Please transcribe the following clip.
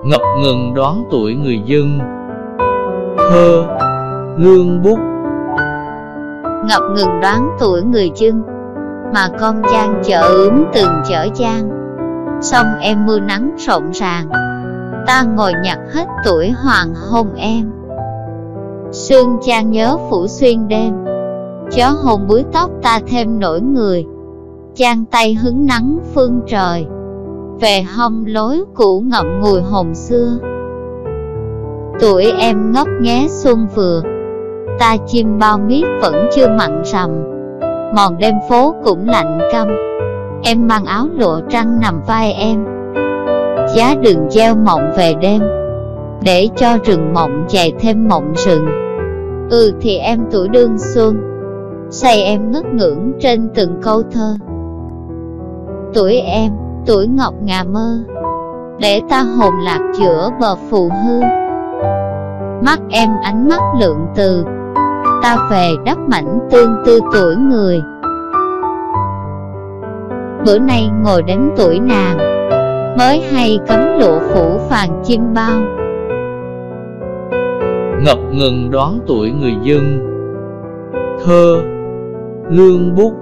ngập ngừng đoán tuổi người dân. Thơ Lương Bút. Ngập ngừng đoán tuổi người dân, mà con giang chợ ướm từng chở giang. Sông em mưa nắng rộn ràng, ta ngồi nhặt hết tuổi hoàng hôn em. Sương chan nhớ phủ xuyên đêm, gió hồn búi tóc ta thêm nỗi người. Chan tay hứng nắng phương trời, về hông lối cũ ngậm ngùi hồn xưa. Tuổi em ngấp nghé xuân vừa, ta chim bao miết vẫn chưa mặn rằm. Mòn đêm phố cũng lạnh căm, em mang áo lụa trăng nằm vai em. Giá đừng gieo mộng về đêm, để cho rừng mộng dày thêm mộng rừng. Thì em tuổi đương xuân, say em ngất ngưỡng trên từng câu thơ. Tuổi em, tuổi ngọc ngà mơ, để ta hồn lạc giữa bờ phù hư. Mắt em ánh mắt lượng từ, ta về đắp mảnh tương tư tuổi người. Bữa nay ngồi đến tuổi nàng, mới hay cấm lụa phủ phàn chim bao. Ngập ngừng đoán tuổi người dân. Thơ Lương Bút.